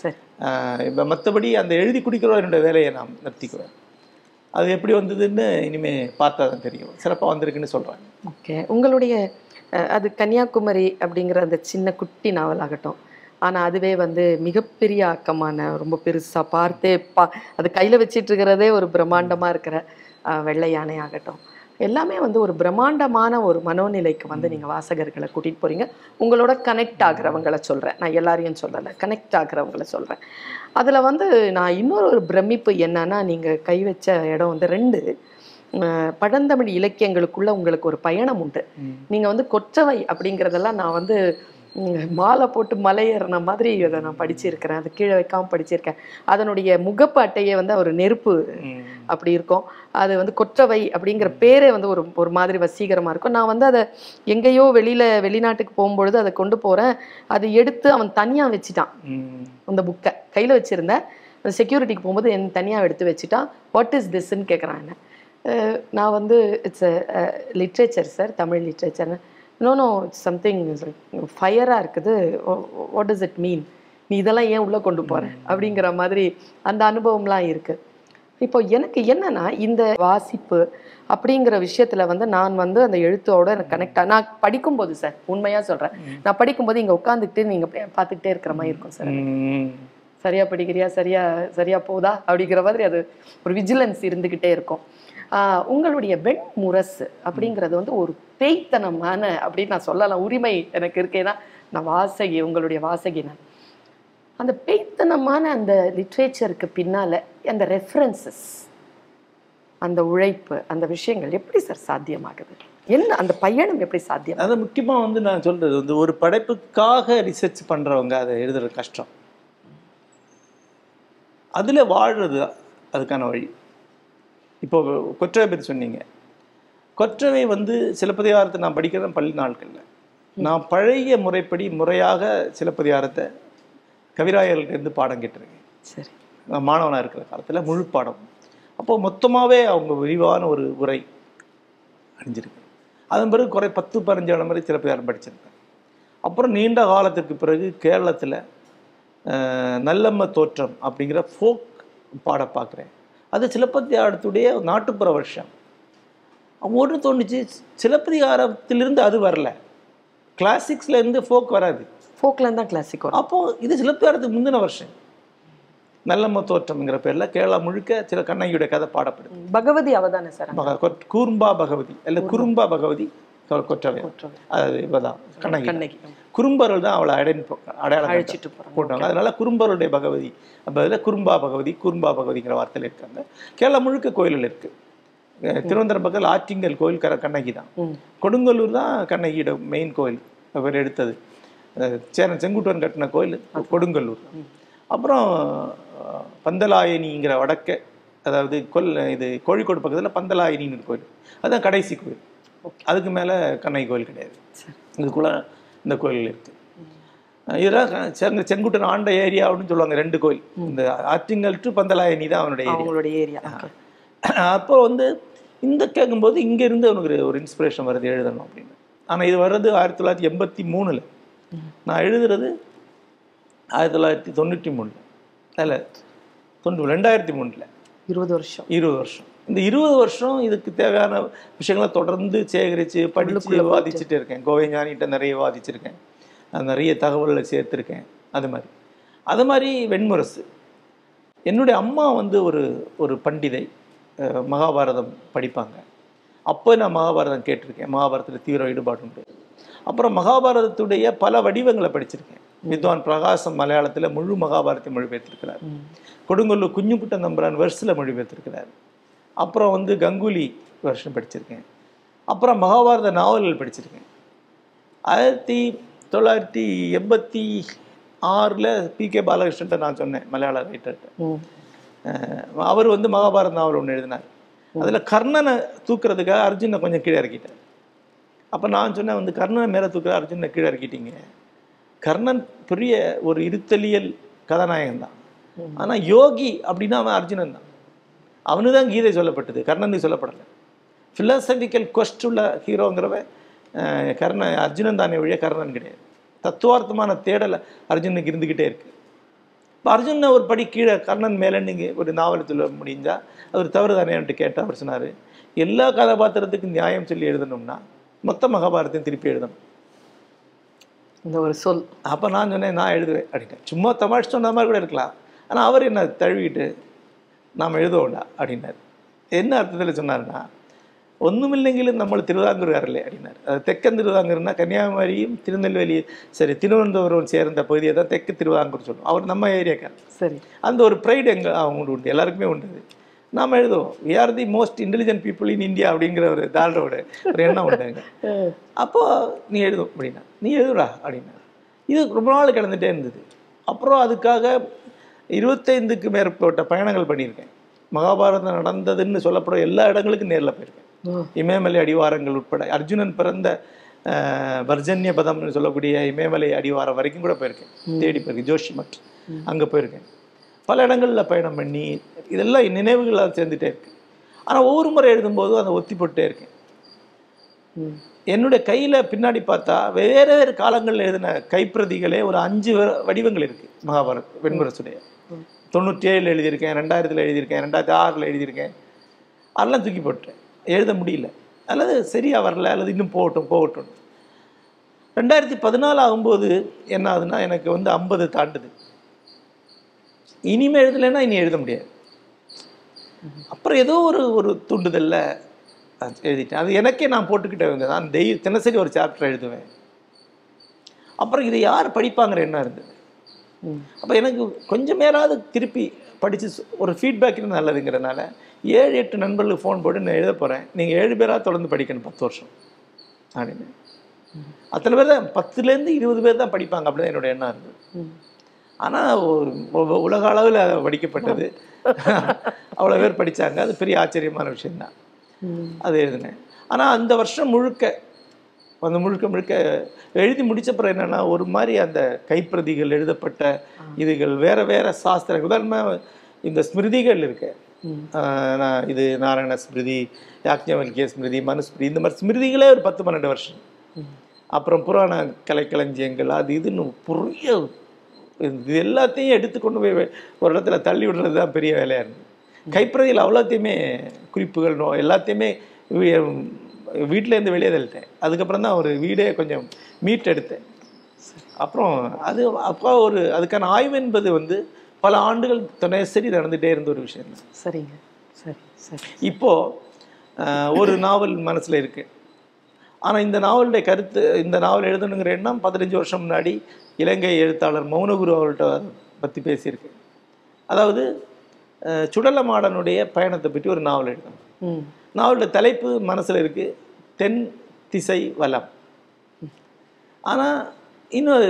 இப்போ மற்றபடி அந்த எழுதி குடிக்கிறோம் என்னுடைய வேலையை நான் நிறுத்திக்குவேன். அது எப்படி வந்ததுன்னு இனிமேல் பார்த்தா தான் தெரியும். சிறப்பாக வந்திருக்குன்னு சொல்கிறாங்க. ஓகே, உங்களுடைய அது கன்னியாகுமரி அப்படிங்கிற அந்த சின்ன குட்டி நாவல் ஆகட்டும், ஆனால் அதுவே வந்து மிகப்பெரிய ஆக்கமான ரொம்ப பெருசாக பார்த்தே அது கையில் வச்சிட்டு இருக்கிறதே ஒரு பிரம்மாண்டமாக இருக்கிற வெள்ளை யானை ஆகட்டும், எல்லாமே வந்து ஒரு பிரம்மாண்டமான ஒரு மனோநிலைக்கு வந்து நீங்கள் வாசகர்களை கூட்டிகிட்டு போகிறீங்க. உங்களோட கனெக்ட் ஆகிறவங்களை சொல்கிறேன், நான் எல்லாரையும் சொல்லலை, கனெக்ட் ஆகிறவங்களை சொல்கிறேன். அதில் வந்து நான் இன்னொரு பிரமிப்பு என்னன்னா, நீங்கள் கை வச்ச இடம் வந்து 2 பழந்தமிழ் இலக்கியங்களுக்குள்ள உங்களுக்கு ஒரு பயணம் உண்டு. நீங்கள் வந்து கொற்றவை அப்படிங்கிறதெல்லாம் நான் வந்து மாலை போட்டு மலை ஏறின மாதிரி அதை நான் படிச்சிருக்கிறேன். அது கீழே வைக்காமல் படிச்சிருக்கேன். அதனுடைய முகப்பு அட்டையே வந்து ஒரு நெருப்பு அப்படி இருக்கும். அது வந்து கொற்றவை அப்படிங்கிற பேரே வந்து ஒரு மாதிரி வசீகரமாக இருக்கும். நான் வந்து அதை எங்கேயோ வெளிநாட்டுக்கு போகும்பொழுது அதை கொண்டு போகிறேன். அதை எடுத்து அவன் தனியாக வச்சுட்டான். அந்த புக்கை கையில் வச்சுருந்தேன். அந்த செக்யூரிட்டிக்கு போகும்போது என் தனியாக எடுத்து வச்சுட்டான். வாட் இஸ் திஸ்ன்னு கேட்குறான் என்ன. நான் வந்து இட்ஸ் லிட்ரேச்சர் சார், தமிழ் லிட்ரேச்சர்னு. நோ இட்ஸ் சம்திங் ஃபயராக இருக்குது. வாட் டஸ் இட் மீன், நீ இதெல்லாம் ஏன் உள்ளே கொண்டு போகிற அப்படிங்கிற மாதிரி அந்த அனுபவம்லாம் இருக்குது. இப்போ எனக்கு என்னன்னா, இந்த வாசிப்பு அப்படிங்கிற விஷயத்தில் வந்து நான் வந்து அந்த எழுத்தோட எனக்கு கனெக்டாக நான் படிக்கும்போது சார், உண்மையாக சொல்கிறேன், நான் படிக்கும்போது இங்கே உட்காந்துக்கிட்டு நீங்கள் பார்த்துக்கிட்டே இருக்கிற மாதிரி இருக்கும் சார். சரியா படிக்கிறியா, சரியா போதா அப்படிங்கிற மாதிரி அது ஒரு விஜிலன்ஸ் இருந்துக்கிட்டே இருக்கும். உங்களுடைய வெண்முரசு அப்படிங்கிறது வந்து ஒரு பேய்த்தனமான அப்படின்னு நான் சொல்லலாம், உரிமை எனக்கு இருக்கேன்னா, நான் வாசகி, உங்களுடைய வாசகி நான். அந்த பேய்த்தனமான அந்த லிட்ரேச்சருக்கு பின்னால் அந்த ரெஃபரன்சஸ், அந்த உழைப்பு, அந்த விஷயங்கள் எப்படி சார் சாத்தியமாகுது? என்ன அந்த பயணம் எப்படி சாத்தியம்? அதை முக்கியமாக வந்து நான் சொல்கிறது வந்து, ஒரு படைப்புக்காக ரிசர்ச் பண்ணுறவங்க அதை எழுதுறது கஷ்டம். அதில் வாழ்கிறது அதுக்கான வழி. இப்போ கொற்றவை பற்றி சொன்னீங்க. கொற்றவை வந்து சிலப்பதிகாரத்தை நான் படிக்கிறேன் பள்ளி நாட்களில். நான் பழைய முறைப்படி முறையாக சிலப்பதிகாரத்தை கவிராயர்கிட்டேருந்து பாடம் கேட்டிருக்கேன். சரி, நான் மாணவனாக இருக்கிற காலத்தில் முழு பாடம். அப்போது மொத்தமாகவே அவங்க விரிவான ஒரு உரை அணிஞ்சிருக்கு. அதன் பிறகு 10-15 இடம் வரை சிலப்பதிகாரம் படிச்சிருக்கேன். அப்புறம் நீண்ட காலத்திற்கு பிறகு கேரளத்தில் நல்லம்ம தோற்றம் அப்படிங்கிற ஃபோக் பாட பார்க்குறேன். அது சிலப்பதிகாரத்துடைய நாட்டுப்புற வருஷம். ஒன்று தோணுச்சு, சிலப்பதிகாரத்திலிருந்து அது வரல, கிளாசிக்ஸ்லேருந்து ஃபோக் வராது, ஃபோக்லேருந்து தான் கிளாசிக் வரும். அப்போது இது சிலப்பதிகாரத்துக்கு முந்தின வருஷம். நல்லம்ம தோற்றம்ங்கிற பேரில் கேரளா முழுக்க சில கண்ணகியுடைய கதை பாடப்படுது. பகவதி அவதானே சார், கூர்ம்பா பகவதி இல்லை குறும்பா பகவதி கொற்றவை, அது இவதான் கண்ணகி. குறும்பர்கள் தான் அவளை அடையாளம் அழைச்சிட்டு போட்டாங்க. அதனால குறும்பருடைய பகவதி பதில் குறும்பா பகவதிங்கிற வார்த்தையில் இருக்காங்க. கேரளா முழுக்க கோயில்கள் இருக்கு. திருவனந்தபுரம் பக்கத்தில் ஆற்றிங்கல் கோயில் கண்ணகி தான். கொடுங்கல்லூர் தான் கண்ணகியோட மெயின் கோயில். அவர் எடுத்தது செங்குட்டுவன் கட்டின கோயில் கொடுங்கல்லூர். அப்புறம் பந்தலாயினிங்கிற வடக்க, அதாவது இது கோழிக்கோடு பக்கத்தில் பந்தலாயினின்னு கோயில், அதுதான் கடைசி கோயில். அதுக்கு மேலே கண்ணகி கோயில் கிடையாது. இதுக்குள்ள இந்த கோயில் இருக்குது. இதெல்லாம் செங்குட்டன் ஆண்ட ஏரியா அப்படின்னு சொல்லுவாங்க. 2 கோயில், இந்த ஆற்றிங்கல் டு பந்தலாயனி தான் அவனுடைய ஏரியா. அப்போ வந்து இந்த கேட்கும்போது இங்கேருந்து அவனுக்கு ஒரு இன்ஸ்பிரேஷன் வருது எழுதணும் அப்படின்னு. ஆனால் இது வர்றது 1983. நான் எழுதுறது 1993 இல்லை 2003. 20 வருஷம். இந்த 20 வருஷம் இதுக்கு தேவையான விஷயங்களை தொடர்ந்து சேகரித்து படித்து விவாதிச்சுட்டு இருக்கேன். கோவைஞானிகிட்ட நிறைய விவாதிச்சிருக்கேன், நிறைய தகவல்களை சேர்த்துருக்கேன். அது மாதிரி வெண்முரசு. என்னுடைய அம்மா வந்து ஒரு பண்டிதை, மகாபாரதம் படிப்பாங்க. அப்போ நான் மகாபாரதம் கேட்டிருக்கேன், மகாபாரதத்தில் தீவிர ஈடுபாடு உண்டு. அப்புறம் மகாபாரதத்துடைய பல வடிவங்களை படிச்சிருக்கேன். வித்வான் பிரகாசம் மலையாளத்தில் முழு மகாபாரத்தை மொழிபெயர்த்திருக்கிறார். கொடுங்கல்லூர் குஞ்சுக்குட்டன் நம்புறான் வெர்ஸில் மொழிபெயர்த்திருக்கிறார். அப்புறம் வந்து கங்குலி வெர்ஷன் படிச்சிருக்கேன். அப்புறம் மகாபாரத நாவல்கள் படிச்சிருக்கேன். 1986 PK பாலகிருஷ்ணன்ட்ட நான் சொன்னேன், மலையாள ரைட்டர்கிட்ட. அவர் வந்து மகாபாரத நாவல் ஒன்று எழுதினார். அதில் கர்ணனை தூக்குறதுக்காக அர்ஜுனை கொஞ்சம் கீழே இறக்கிட்டார். அப்போ நான் சொன்னேன், வந்து கர்ணனை மேலே தூக்குற அர்ஜுனை கீழே இறக்கிட்டீங்க. கர்ணன் பெரிய ஒரு இருத்தலியல் கதாநாயகன் தான், ஆனால் யோகி அப்படின்னா அவன் அர்ஜுனன் தான். அவனு தான் கீதை சொல்லப்பட்டது, கர்ணனுக்கு சொல்லப்படலை. ஃபிலாசபிக்கல் கொஸ்ட் உள்ள ஹீரோங்கிறவன் அர்ஜுனன் தானே வழியாக கர்ணன் கிடையாது. தத்துவார்த்தமான தேடலை அர்ஜுனுக்கு இருந்துக்கிட்டே இருக்குது. இப்போ அர்ஜுனை ஒரு படி கீழே கர்ணன் மேலே நீங்கள் ஒரு நாவல் சொல்ல முடிஞ்சால் அவர் தவறு தானேன்ட்டு கேட்டால் அவர் சொன்னார், எல்லா கதாபாத்திரத்துக்கும் நியாயம் சொல்லி எழுதணும்னா மொத்த மகாபாரத்தையும் திருப்பி எழுதணும், இந்த ஒரு சொல். அப்போ நான் சொன்னேன், நான் எழுதுவேன் அப்படின்ட்டேன். சும்மா தமாஷ் சொன்ன மாதிரி கூட இருக்கலாம், ஆனால் அவர் என்ன தழுவிக்கிட்டு நாம் எழுதுவோம்டா அப்படின்னார். என்ன அர்த்தத்தில் சொன்னார்னா, ஒன்றுமில்லைங்களும் நம்ம திருவிதாங்கூர்காரில்லை அப்படின்னார். அது தெக்கன் திருவிதாங்கூர்னா கன்னியாகுமரியும் திருவனந்தபுரம் சேர்ந்த பகுதியை தான் தெற்கு திருவிதாங்கூர் சொல்லுவோம். அவர் நம்ம ஏரியாக்கார். சரி, அந்த ஒரு ப்ரைடு அவங்க உண்டு, எல்லாருக்குமே உண்டு. நாம் எழுதுவோம், we are the most intelligent people in India அப்படிங்கிற ஒரு தாழ்வோட ஒரு எண்ணம் உண்டாங்க. அப்போது நீ எழுதும் அப்படின்னா, நீ எழுதுடா அப்படின்னா. இது ரொம்ப நாள் கிடந்துகிட்டே இருந்தது. அப்புறம் அதுக்காக 25க்கு மேற்பட்ட பயணங்கள் பண்ணியிருக்கேன். மகாபாரதம் நடந்ததுன்னு சொல்லப்படும் எல்லா இடங்களுக்கும் நேரில் போயிருக்கேன். இமயமலை அடிவாரங்கள் உட்பட அர்ஜுனன் பிறந்த வர்ஜன்ய பதம்னு சொல்லக்கூடிய இமயமலை அடிவாரம் வரைக்கும் கூட போயிருக்கேன், தேடி போயிருக்கேன். ஜோஷிமட் அங்கே போயிருக்கேன். பல இடங்களில் பயணம் பண்ணி இதெல்லாம் நினைவுகளாக சேர்ந்துட்டே இருக்கு. ஆனால் ஒவ்வொரு முறை எழுதும்போதும் அதை ஒத்தி போட்டே இருக்கேன். என்னுடைய கையில் பின்னாடி பார்த்தா வேறு வேறு காலங்களில் எழுதின கைப்பிரதிகளே ஒரு 5 வடிவங்கள் இருக்குது. மகாபாரத் வெண்முரசுடைய 97 எழுதியிருக்கேன், 2000 எழுதியிருக்கேன், 2006 எழுதியிருக்கேன். அதெல்லாம் தூக்கி போட்டேன், எழுத முடியல, அல்லது சரியாக வரல, அல்லது இன்னும் போகட்டும். 2014 ஆகும்போது என்ன ஆகுதுன்னா, எனக்கு வந்து 50 தாண்டுது. இனிமேல் எழுதலைன்னா இனி எழுத முடியாது. அப்புறம் ஏதோ ஒரு தூண்டுதலில் எழுதிட்டேன். அது எனக்கே நான் போட்டுக்கிட்டே இருந்தேன். நான் தினசரி ஒரு சாப்டர் எழுதுவேன். அப்புறம் இதை யார் படிப்பாங்கிற எண்ணம் இருந்தது. அப்போ எனக்கு கொஞ்சம் மேலாவது திருப்பி படித்து ஒரு ஃபீட்பேக் நல்லதுங்கிறதுனால 7-8 நண்பர்களுக்கு ஃபோன் போட்டு நான் எழுத போகிறேன், நீங்கள் 7 பேராக தொடர்ந்து படிக்கணும் 10 வருஷம் அப்படின்னு. அத்தனை பேர் தான், 10லேருந்து 20 பேர் தான் படிப்பாங்க, அப்படி தான் என்னோட எண்ணம் இருந்தது. ஆனால் உலக அளவில் படிக்கப்பட்டது, அவ்வளோ பேர் படித்தாங்க. அது பெரிய ஆச்சரியமான விஷயந்தான். அது எழுதினேன். ஆனால் அந்த வருஷம் முழுக்க முழுக்க எழுதி முடித்த பிறகு என்னென்னா, ஒரு மாதிரி அந்த கைப்பிரதிகள் எழுதப்பட்ட இதுகள் வேறு வேறு சாஸ்திரங்கள், உதாரணமாக இந்த ஸ்மிருதிகள் இருக்கு, இது நாராயண ஸ்மிருதி, யாக்ஞவல்கிய ஸ்மிருதி, மனுஸ்மிருதி, இந்த மாதிரி ஸ்மிருதிகளே ஒரு 10-12 வருஷம். அப்புறம் புராண கலைக்களஞ்சியங்கள், அது இதுன்னு புரிய இது எல்லாத்தையும் எடுத்துக்கொண்டு போய் ஒரு இடத்துல தள்ளி விடுறது தான் பெரிய வேலையாக இருந்தது. கைப்பிரதியில் அவ்வளோத்தையுமே குறிப்புகள் எல்லாத்தையுமே வீட்டிலேருந்து வெளியே தள்ளிட்டேன். அதுக்கப்புறம் தான் ஒரு வீடே கொஞ்சம் மீட் எடுத்தேன். அப்புறம் அப்போ அதுக்கான ஆய்வு என்பது வந்து பல ஆண்டுகள் தினசரி நடந்துகிட்டே இருந்த ஒரு விஷயம் தான். சரிங்க, சரி சரி. இப்போது ஒரு நாவல் மனசில் இருக்குது. ஆனால் இந்த நாவலுடைய கருத்து, இந்த நாவல் எழுதணுங்கிற எண்ணம் 15 வருஷம் முன்னாடி இலங்கை எழுத்தாளர் மௌனகுரு அவர்கள்ட்ட பற்றி பேசியிருக்கு. அதாவது சுடலமாடனுடைய பயணத்தை பற்றி ஒரு நாவல் எழுதணும். நாவலுடைய தலைப்பு மனசில் இருக்குது, தென் திசை வலம். ஆனால் இன்னும்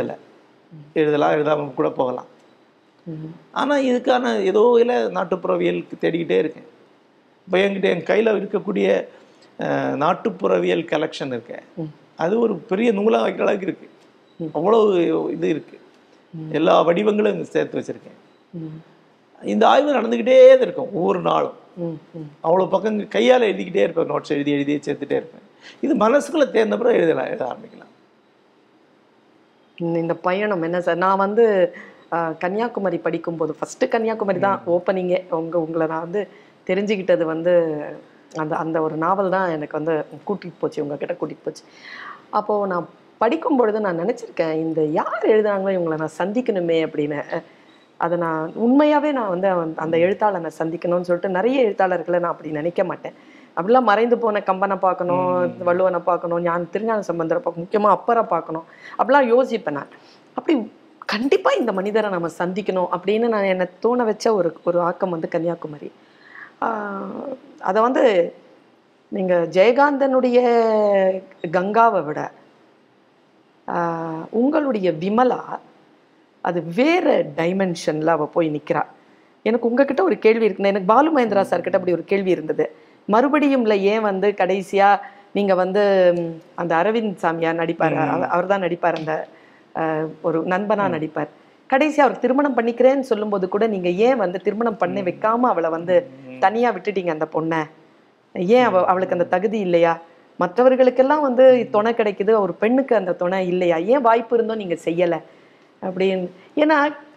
எழுதாமல் கூட போகலாம். ஆனால் இதுக்கான ஏதோ இல்லை நாட்டுப்புறவியலுக்கு தேடிக்கிட்டே இருக்கேன். இப்போ என் கையில் இருக்கக்கூடிய நாட்டுப்புறவியல் கலெக்ஷன் இருக்கு, அது ஒரு பெரிய நூலாக வைக்கிற அளவுக்கு இருக்குது. அவ்வளோ இது இருக்கு, எல்லா வடிவங்களும் சேர்த்து வச்சிருக்கேன். இந்த ஆய்வு நடந்துக்கிட்டே இருக்கும் ஒவ்வொரு நாளும். அவ்வளோ பக்கம் கையால் எழுதிக்கிட்டே இருப்பேன், நோட்ஸ் எழுதி எழுதி சேர்த்துட்டே இருப்பேன். இது மனசுக்குள்ளே தேர்ந்தப்புறம் எழுத ஆரம்பிக்கலாம். இந்த பயணம் என்ன சார், நான் வந்து கன்னியாகுமரி படிக்கும்போது ஃபஸ்ட்டு கன்னியாகுமரி தான் ஓப்பனிங்கே. உங்களை நான் வந்து தெரிஞ்சுக்கிட்டது வந்து அந்த ஒரு நாவல் தான் எனக்கு வந்து கூட்டிகிட்டு போச்சு, உங்ககிட்ட கூட்டிகிட்டு போச்சு. அப்போது நான் படிக்கும்பொழுது நான் நினச்சிருக்கேன், இந்த யார் எழுதுனாங்களோ இவங்களை நான் சந்திக்கணுமே அப்படின்னு. அதை நான் உண்மையாகவே நான் வந்து அந்த எழுத்தாளனை சந்திக்கணும்னு சொல்லிட்டு நிறைய எழுத்தாளர்களை நான் அப்படி நினைக்க மாட்டேன். அப்படிலாம் மறைந்து போன கம்பனை பார்க்கணும், வள்ளுவனை பார்க்கணும், திருஞான சம்பந்தரை பார்க்கணும், முக்கியமாக அப்பரை பார்க்கணும், அப்படிலாம் யோசிப்பேன் நான். அப்படி கண்டிப்பாக இந்த மனிதரை நம்ம சந்திக்கணும் அப்படின்னு நான் என்னை தோண வச்ச ஒரு ஆக்கம் வந்து கன்னியாகுமரி. அதை வந்து நீங்கள் ஜெயகாந்தனுடைய கங்காவை விட உங்களுடைய விமலா அது வேறு டைமென்ஷனில் அவள் போய் நிற்கிறா. எனக்கு உங்ககிட்ட ஒரு கேள்வி இருக்குன்னு, எனக்கு பாலு மகேந்திரா சார்கிட்ட அப்படி ஒரு கேள்வி இருந்தது. மறுபடியும்ல ஏன் வந்து கடைசியாக நீங்கள் வந்து அந்த அரவிந்த் சாமியார் நடிப்பார், அவர் தான் நடிப்பார், அந்த ஒரு நண்பனாக நடிப்பார். கடைசியாக அவர் திருமணம் பண்ணிக்கிறேன்னு சொல்லும்போது கூட நீங்கள் ஏன் வந்து திருமணம் பண்ணி வைக்காமல் அவளை வந்து தனியாக விட்டுட்டீங்க அந்த பொண்ணை? ஏன் அவளுக்கு அந்த தகுதி இல்லையா? மற்றவர்களுக்கெல்லாம் வந்து துணை கிடைக்குது, ஒரு பெண்ணுக்கு அந்த துணை இல்லையா? ஏன் வாய்ப்பு இருந்தோம் நீங்கள் செய்யலை அப்படின்னு? ஏன்னா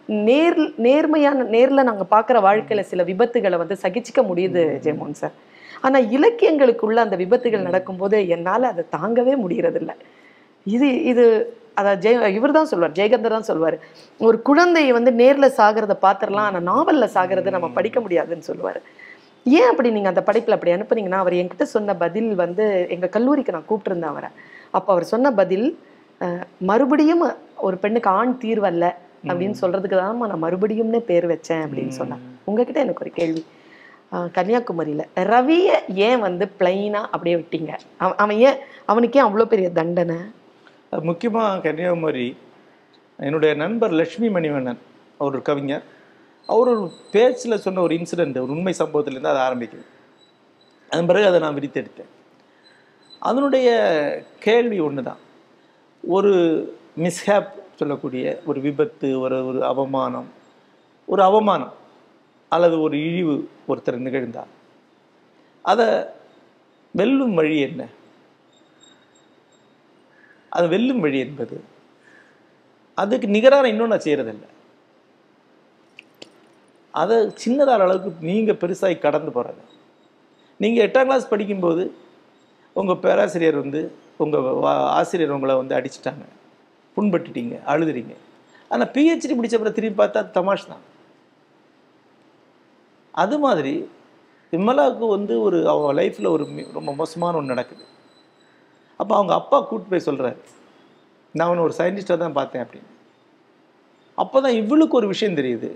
நேரில் நாங்கள் பார்க்குற வாழ்க்கையில் சில விபத்துகளை வந்து சகிச்சிக்க முடியுது ஜெயமோகன் சார். ஆனால் இலக்கியங்களுக்குள்ள அந்த விபத்துகள் நடக்கும்போது என்னால் அதை தாங்கவே முடியறதில்லை. இது அதாவது இவர் தான் சொல்வார், ஜெயகந்தர் தான் சொல்வார், ஒரு குழந்தையை வந்து நேரில் சாகிறத பார்த்துடலாம், ஆனால் நாவலில் சாகிறத நம்ம படிக்க முடியாதுன்னு சொல்லுவார். ஏன் அப்படி நீங்கள் அந்த படைப்பில் அப்படி அனுப்புனீங்கன்னா? அவர் என்கிட்ட சொன்ன பதில் வந்து, எங்கள் கல்லூரிக்கு நான் கூப்பிட்டுருந்தேன் அவரை, அப்போ அவர் சொன்ன பதில், மறுபடியும் ஒரு பெண்ணுக்கு ஆண் தீர்வல்ல அப்படின்னு சொல்கிறதுக்கு தான் நான் மறுபடியும்னே பேர் வச்சேன் அப்படின்னு சொன்னேன். உங்ககிட்ட எனக்கு ஒரு கேள்வி, கன்னியாகுமரியில் ரவியை ஏன் வந்து பிளைனாக அப்படியே விட்டீங்க? அவனுக்கே அவ்வளோ பெரிய தண்டனை? முக்கியமாக கன்னியாகுமரி, என்னுடைய நண்பர் லட்சுமி மணிவண்ணன், அவர் ஒரு கவிஞர், அவர் ஒரு பேச்சில் சொன்ன ஒரு இன்சிடெண்ட், ஒரு உண்மை சம்பவத்திலேருந்து அதை ஆரம்பிக்குது. அதன் பிறகு அதை நான் விரித்தெடுத்தேன். அதனுடைய கேள்வி ஒன்று தான், ஒரு மிஸ்ஹேப் சொல்லக்கூடிய ஒரு விபத்து, ஒரு அவமானம் அல்லது ஒரு இழிவு ஒருத்தர் நிகழ்ந்தார், அதை வெல்லும் வழி என்ன? அது வெல்லும் வழி என்பது அதுக்கு நிகரான இன்னும் நான் செய்கிறதில்லை. அதை சின்னதான அளவுக்கு நீங்கள் பெருசாகி கடந்து போகிறது. நீங்கள் 8ஆம் கிளாஸ் படிக்கும்போது உங்கள் பேராசிரியர் வந்து, உங்கள் ஆசிரியர் உங்களை வந்து அடிச்சிட்டாங்க, புண்பட்டுட்டீங்க, அழுதுறீங்க. ஆனால் பிஹெச்டி முடித்த பிறகு திரும்பி பார்த்தா தமாஷ் தான். அது மாதிரி விமலாவுக்கு வந்து அவள் லைஃப்பில் ரொம்ப மோசமான ஒன்று நடக்குது. அப்போ அவங்க அப்பா கூப்பிட்டு போய் சொல்கிறாரு, நான் அவனை ஒரு சயின்டிஸ்டாக தான் பார்த்தேன் அப்படின்னு. அப்போ தான் இவளுக்கு ஒரு விஷயம் தெரியுது,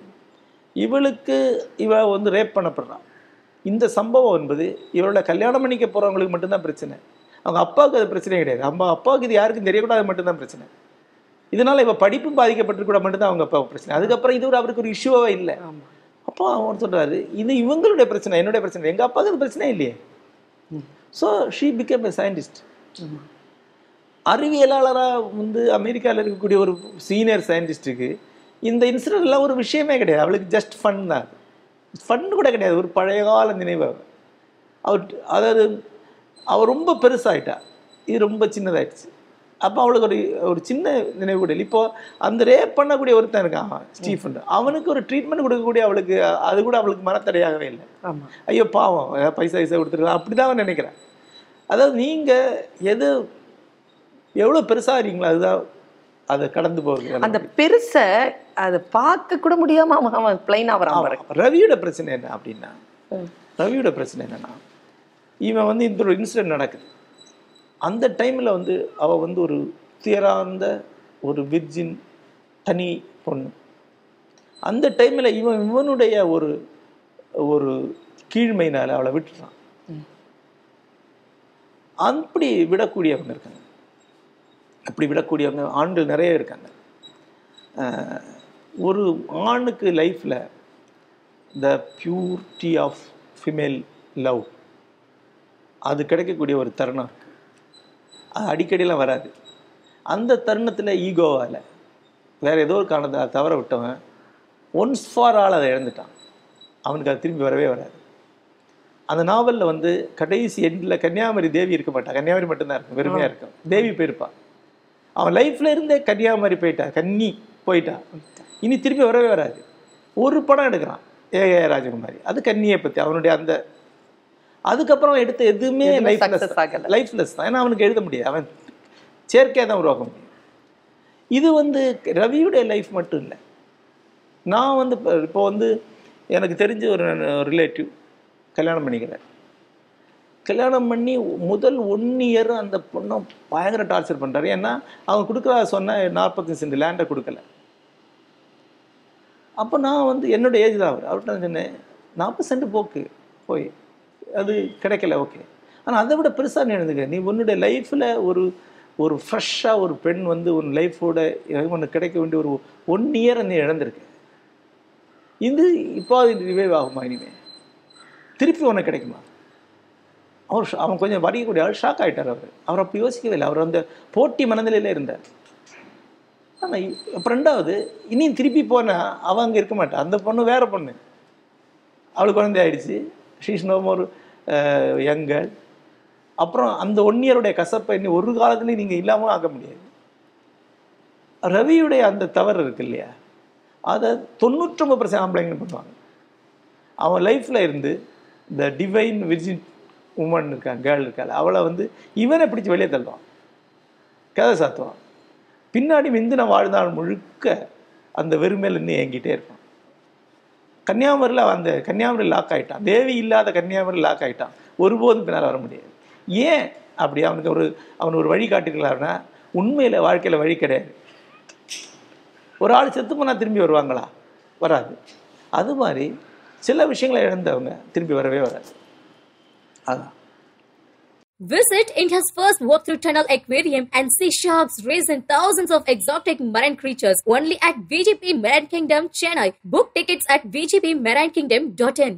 இவ வந்து ரேப் பண்ணப்படுறான். இந்த சம்பவம் என்பது இவளோட கல்யாணம் பண்ணிக்க போகிறவங்களுக்கு மட்டும்தான் பிரச்சனை, அவங்க அப்பாவுக்கு அது பிரச்சனையே கிடையாது. அப்பாவுக்கு இது யாருக்கும் தெரியக்கூடாது மட்டும்தான் பிரச்சனை. இதனால் இவள் படிப்பும் பாதிக்கப்பட்டிருக்கூட மட்டும்தான் அவங்க அப்பாவுக்கு பிரச்சனை. அதுக்கப்புறம் இது அவருக்கு ஒரு இஷ்யூவாகவே இல்லை. அப்போ அவர் சொல்கிறாரு, இது இவங்களுடைய பிரச்சனை, என்னுடைய பிரச்சனை, எங்கள் அப்பாவுக்கு அது பிரச்சனை இல்லையே. So she became a scientist. அறிவியலாளராக வந்து அமெரிக்காவில் இருக்கக்கூடிய ஒரு சீனியர் சயின்டிஸ்ட்டுக்கு இந்த இன்சிடென்ட்லாம் ஒரு விஷயமே கிடையாது. அவளுக்கு ஜஸ்ட் ஃபன் தான். ஃபன் கூட கிடையாது, ஒரு பழைய கால நினைவு. அதாவது அவள் ரொம்ப பெருசாகிட்டா, இது ரொம்ப சின்னதாகிடுச்சு. அப்போ அவளுக்கு ஒரு சின்ன நினைவு கூட இல்லை. இப்போது அந்த ரேப் பண்ணக்கூடிய ஒருத்தன் இருக்கான் ஸ்டீஃபன், அவனுக்கு ஒரு ட்ரீட்மெண்ட் கொடுக்கக்கூடிய அவளுக்கு அது கூட அவளுக்கு மனத்தடையாகவே இல்லை. ஐயோ பாவம், பைசா கொடுத்துருக்கலாம், அப்படி தான் அவன் நினைக்கிறேன். அதாவது நீங்கள் எவ்வளோ பெருசாக இருக்கீங்களோ அதுதான் அதை கடந்து போகுது. அந்த பெருசை அதை பார்க்க கூட முடியாமல் அவன் பிளைனாக வரான். ரவியோட பிரச்சனை என்ன அப்படின்னா, ரவியோட பிரச்சனை என்னன்னா, இவன் வந்து இந்த ஒரு இன்சிடென்ட் நடக்குது. அந்த டைமில் வந்து அவள் வந்து ஒரு துயரார்ந்த ஒரு விர்ஜின் தனி பொண்ணு. அந்த டைமில் இவனுடைய ஒரு கீழ்மையினால் அவளை விட்டுறான். அப்படி விடக்கூடியவங்க இருக்காங்க, அப்படி விடக்கூடியவங்க ஆண்கள் நிறைய இருக்காங்க. ஒரு ஆணுக்கு லைஃப்பில் the purity of female love அது கிடைக்கக்கூடிய ஒரு தருணம் இருக்குது. அது அடிக்கடியெலாம் வராது. அந்த தருணத்தில் ஈகோவால் வேறு ஏதோ ஒரு காரணத்தை தவற விட்டவன் ஒன்ஸ் ஃபார் ஆல் அதை இழந்துட்டான். அவனுக்கு அது திரும்பி வரவே வராது. அந்த நாவலில் வந்து கடைசி எண்டில் கன்னியாகுமரி தேவி இருக்க மாட்டான், கன்னியாகுமரி மட்டும்தான் இருக்கும், வெறுமையாக இருக்கும். தேவி போயிருப்பான். அவன் லைஃப்பில் இருந்தே கன்னியாகுமரி போயிட்டா, கன்னி போயிட்டா, இனி திரும்பி வரவே வராது. ஒரு படம் எடுக்கிறான் ஏ ராஜகுமாரி, அது கன்னியை பற்றி. அவனுடைய அந்த அதுக்கப்புறம் எடுத்த எதுவுமே லைஃப்லெஸ் தான். ஏன்னா அவனுக்கு எழுத முடியாது, அவன் செயற்கையாக தான் உருவாக்க முடியும். இது வந்து ரவியுடைய லைஃப் மட்டும் இல்லை. நான் வந்து இப்போ வந்து எனக்கு தெரிஞ்ச ஒரு ரிலேட்டிவ் கல்யாணம் பண்ணிக்கிறேன். கல்யாணம் பண்ணி முதல் 1 இயர் அந்த பொண்ணை பயங்கர டார்ச்சர் பண்ணுறாரு. ஏன்னா அவங்க கொடுக்குறா சொன்ன 45 சென்ட் லேண்டை கொடுக்கல. அப்போ நான் வந்து என்னோடய ஏஜ் தான் அவர்கிட்ட சொன்னேன், 40 சென்ட் போக்கு போய் அது கிடைக்கல, ஓகே. ஆனால் அதை விட பெருசாக நீ எழுதுங்க, நீ உன்னுடைய லைஃப்பில் ஒரு ஃப்ரெஷ்ஷாக ஒரு பெண் வந்து உன் லைஃபோட உனக்கு கிடைக்க வேண்டிய ஒரு 1 இயரை நீ இழந்திருக்கு. இது இப்போ அது ரிவைவ் ஆகுமா? இனிமேல் திருப்பி உனக்கு கிடைக்குமா? அவன் கொஞ்சம் வடிக்கக்கூடிய ஆள் ஷாக் ஆகிட்டார். அவர் அப்படி யோசிக்கவே இல்லை. அவர் அந்த போட்டி மனநிலையில் இருந்தார். ஆனால் இப்போ 2வது இனியும் திருப்பி போனால் அவன் அங்கே இருக்க மாட்டான். அந்த பொண்ணு வேறு பொண்ணு, அவளுக்கு குழந்தை ஆயிடுச்சு, ஷீஸ் நோ மோர் யங்கர். அப்புறம் அந்த 1 இயருடைய கசப்பை இன்னும் ஒரு காலத்துலேயும் நீங்கள் இல்லாமல் ஆக்க முடியாது. ரவியுடைய அந்த தவறு இருக்கு இல்லையா, அதை 99% ஆம்பளைங்க பண்ணுவாங்க. அவன் லைஃப்பில் இருந்து இந்த டிவைன் விர்ஜின் உமன் இருக்கான், கேர்ள் இருக்காள், அவளை வந்து இவனை பிடிச்சி வெளியே தள்ளுவான், கதை சாத்துவான். பின்னாடி மிந்தின வாழ்நாள் முழுக்க அந்த வெறுமையில் இன்னும் ஏங்கிட்டே இருப்பான். கன்னியாகுமரியில் அந்த கன்னியாகுமரி லாக் ஆகிட்டான், தேவி இல்லாத கன்னியாகுமரி லாக் ஆகிட்டான். ஒருபோதும் பின்னால் வர முடியாது. ஏன் அப்படி? அவனுக்கு ஒரு வழி காட்டிக்கலாம்னா உண்மையில் வாழ்க்கையில் வழி கிடையாது. ஒரு ஆள் செத்து போனால் திரும்பி வருவாங்களா? வராது. அது மாதிரி சில விஷயங்களை இழந்தவங்க திரும்பி வரவே வராது. அதான். Visit India's first walk-through tunnel aquarium and see sharks raising thousands of exotic marine creatures only at VGP Marine Kingdom, Chennai. Book tickets at vgpmarinekingdom.in.